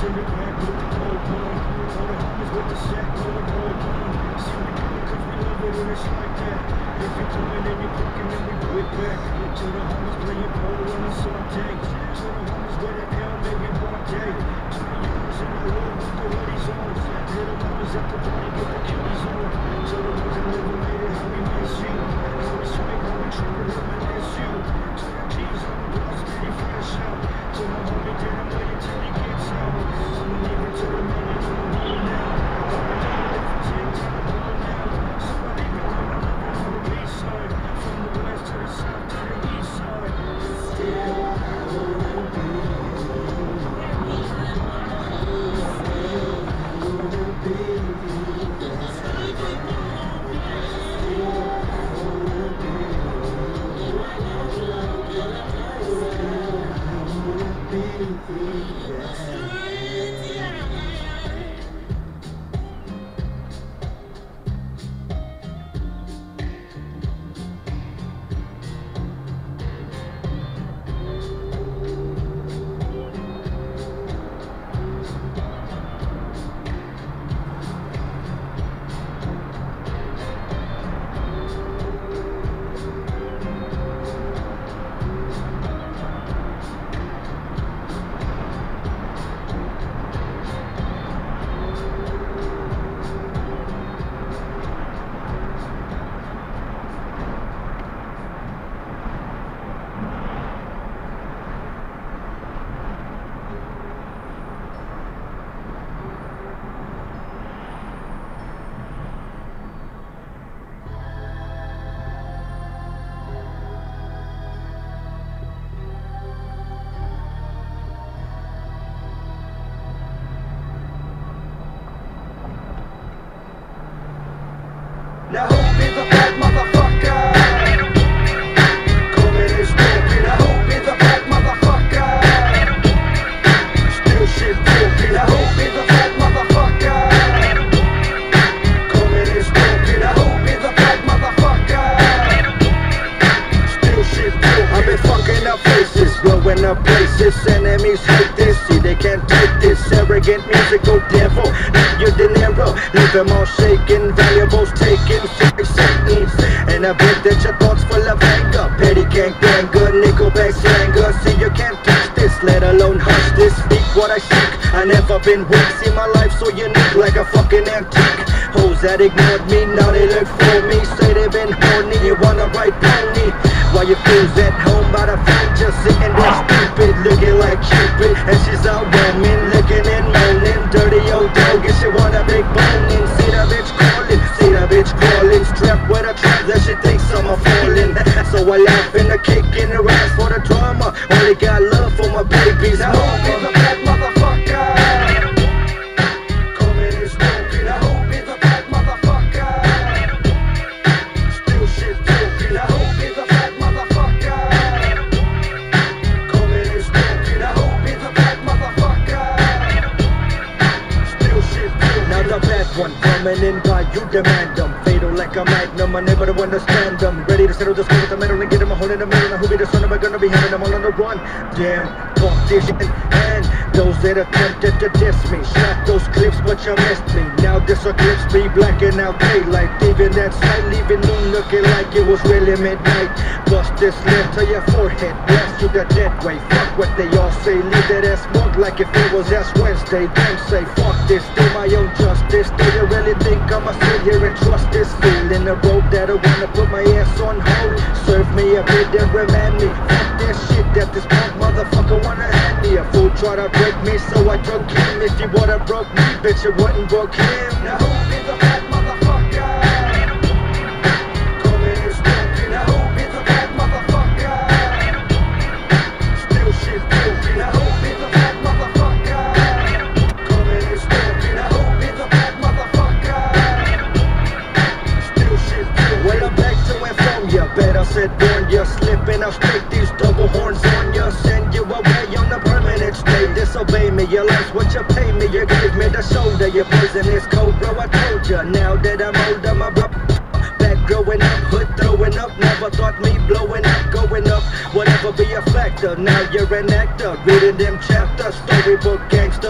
in the back with the cold gun. All the homies with the sack, with the gold gun. See, we do it 'cause we love it and it's like that. If you coming and you cooking, then we do it back. To the homies playing pole on the Sunday. To the homies with the L making one day. To the youngers in the hood with the hoodies on. Little homies at the party get the keys on. To the ones that never made it, how we miss you. How we swing, how we trigger, reminisce you. To the G's on the block, steady fresh out. To the homie, did him wait till he gets out. I'm leaving to the minute, I'm home now. I'm living for 10 times home now. Somebody be coming up on the east side. From the west to the south to the east side. Still, I wanna be. Now hope is a bad motherfucker. Coming and smoking. I hope is a bad motherfucker. Still shit talking. I hope is a bad motherfucker. Coming and smoking. I hope is a bad motherfucker. Still shit talking. I've been fucking up faces, blowing up places. Enemies hate this, see they can't take this. Arrogant music, go devil. Your dinero, leave them all shaking. Valuables taken, Satan. And I bet that your thoughts full of anger. Petty gangbanger, nickelback slanger. See you can't touch this, let alone hush this. Speak what I seek, I never been weak. See my life so unique, like a fucking antique. Hoes that ignored me, now they look for me. Say they been horny, you wanna ride pony. While your fools at home by the phone, just sitting there stupid, looking like Cupid. And she's out roaming, looking and moaning. Dirty old dog, and she want a big boning. See the bitch calling, see the bitch crawling. Strapped with a trap that she thinks I'm a falling. So I laugh and a kick in the ass for the drama. Only got love for my babies. I hope it's a bad motherfucker. Coming and smoking. I hope it's a bad motherfucker. Still shit talking. I hope it's a bad motherfucker. Coming and smoking. I hope it's a bad motherfucker. Still shit talking. Now the bad one coming in by you demand them. Fatal like a magnum, I never to understand them. Ready to settle the score with the metal and get them a hole in the middle. Now who be the son of a gonna be having them all on the run? Damn, talk this shit. And those that attempted to diss me, shot those clips but you missed me. Now this eclipse be blacking out daylight. Leaving that sight, leaving noon looking like it was really midnight. Bust this lip to your forehead, blast you the dead way. Fuck what they all say, leave that ass smoke like if it was Ash Wednesday. Don't say fuck this, do my own justice. Do you really think I'ma sit here and trust this fool in the road that I wanna put my ass on hold? Serve me a bit and remind me. Fuck that shit that this punk motherfucker wanna hand me. A fool try to break me, so I drunk him. If you would've broke me, bitch, it wouldn't broke him. Now hope is a bad motherfucker. Coming and smoking. I hope it's a bad motherfucker. Still shit talking. I hope it's a bad motherfucker. Coming and smoking. I hope it's a bad motherfucker. Still shit talking. Well, I'm back to and from ya. Better said warn ya. Slipping, I'll straight these double horns on ya. Send you away on a permanent stay. Disobey me, your life's what you pay me. You gave me the shoulder, your poison is cold, bro. I told ya. Now that I'm older, my bro. Back growing up, hood throwing up. Never thought me blowing up, going up. Whatever be a factor. Now you're an actor, reading them chapters. Storybook gangster.